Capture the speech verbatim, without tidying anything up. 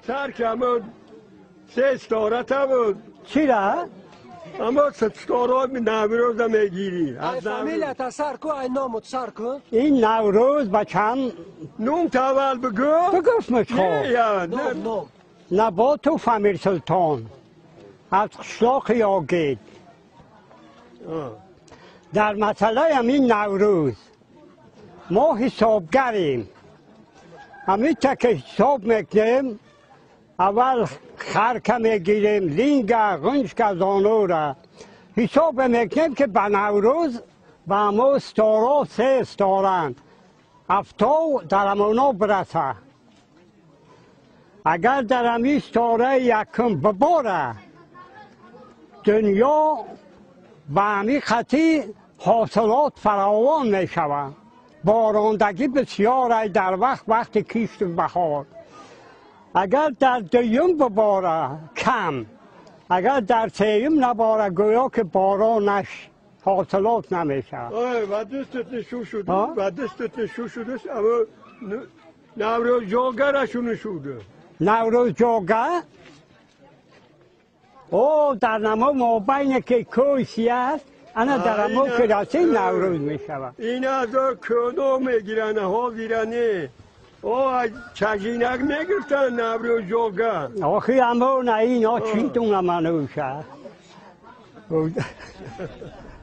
سر که اما سه استارت بود چی را؟ اما سه استارت نوروز میگیری ای فامیلت سر کو ای نامت سر کو این نوروز بچم نوم تاول بگو بگفت مچخو نه یا نام نه نام نه با تو فامیر سلطان از قشلاق یاگید آه. در مسئله همین نوروز ما حسابگریم همین تا که حساب میکنیم اول خرکه میگیریم لینگ غنچک زانو را حساب میکنیم که به نوروز به ما ستارا سه استارند هفتو در امونا برسه اگر در امی ستاره یکم بباره دنیا به امی خطی حاصلات فراوان می شود باراندگی بسیار در وقت وقت کیشت بهار اگر در دویم بباره کم اگر در سوم نباره گویا که بارانش حاصلات نمیشه آه و دستت نشو شده ها؟ و دستت نشو شده اما ن- نوروز جاگرشو نشوده نوروز جوگه او در نمو مابین که کوشی است انا در آه، نمو این- که راستی آه. نوروز می شود این از کدو میگیرن ها ویرنه او چجینک میگرفتن نوروز جاگه آخی همون اینا چیتون منوشه